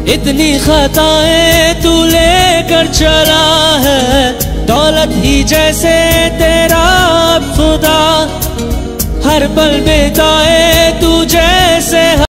इतनी खताएं तू लेकर चला है, दौलत ही जैसे तेरा खुदा, हर पल बिताए तू जैसे